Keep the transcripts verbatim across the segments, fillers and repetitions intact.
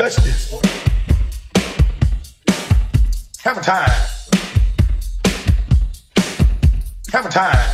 touch this. Have a time. Have a time.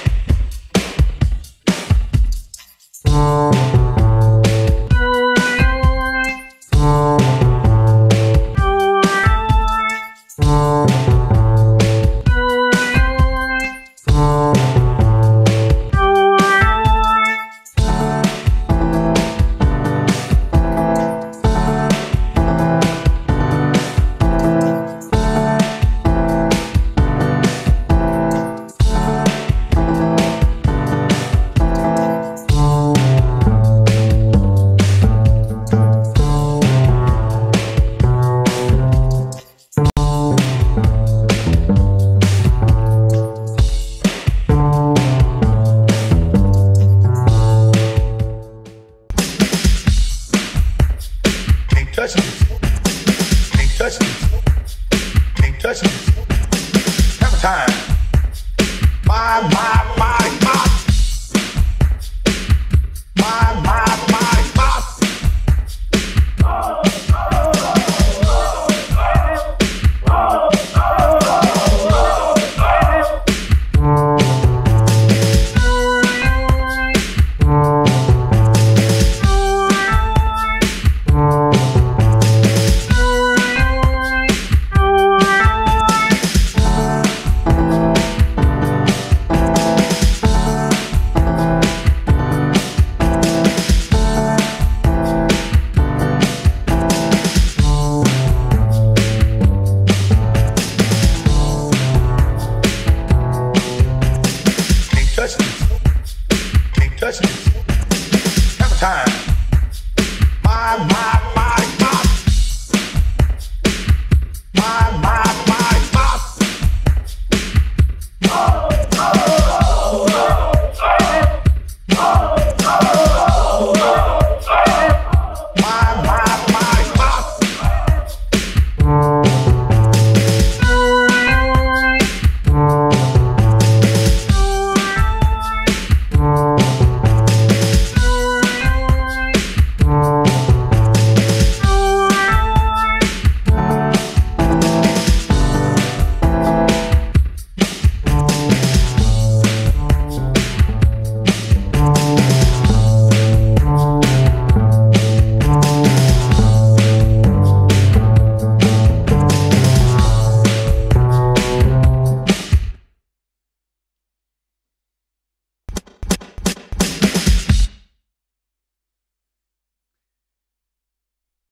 Touch this. Can't touch this. Can't touch this. Have a time. My, my, my, my. My, my, my, my. Touch this. Can't touch this. Have a time. My, my, my.